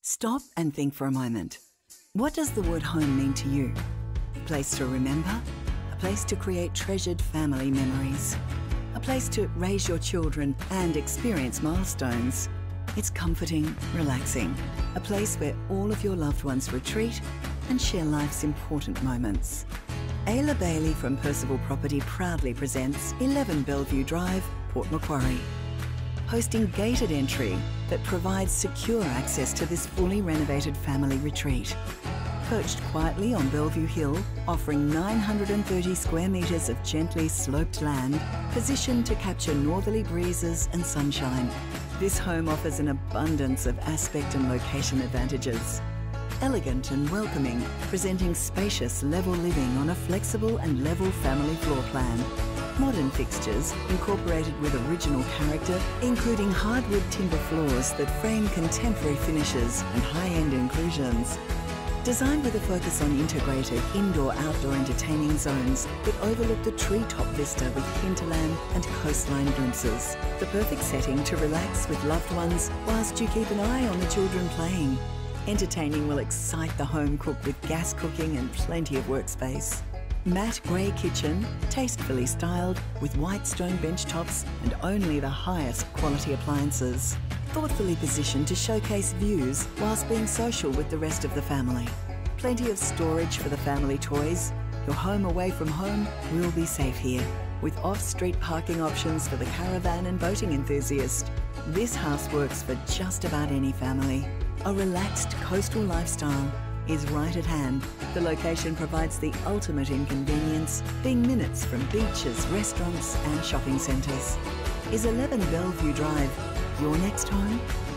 Stop and think for a moment. What does the word home mean to you? A place to remember? A place to create treasured family memories? A place to raise your children and experience milestones? It's comforting, relaxing. A place where all of your loved ones retreat and share life's important moments. Ayla Bailey from Percival Property proudly presents 11 Bellevue Drive, Port Macquarie. Hosting gated entry that provides secure access to this fully renovated family retreat. Perched quietly on Bellevue Hill, offering 930 square metres of gently sloped land, positioned to capture northerly breezes and sunshine. This home offers an abundance of aspect and location advantages. Elegant and welcoming, presenting spacious level living on a flexible and level family floor plan. Modern fixtures incorporated with original character, including hardwood timber floors that frame contemporary finishes and high-end inclusions. Designed with a focus on integrated indoor-outdoor entertaining zones that overlook the treetop vista with hinterland and coastline glimpses. The perfect setting to relax with loved ones whilst you keep an eye on the children playing. Entertaining will excite the home cook with gas cooking and plenty of workspace. Matte grey kitchen, tastefully styled with white stone bench tops and only the highest quality appliances. Thoughtfully positioned to showcase views whilst being social with the rest of the family. Plenty of storage for the family toys. Your home away from home will be safe here, with off-street parking options for the caravan and boating enthusiast. This house works for just about any family. A relaxed coastal lifestyle is right at hand. The location provides the ultimate in convenience, being minutes from beaches, restaurants and shopping centres. Is 11 Bellevue Drive your next home?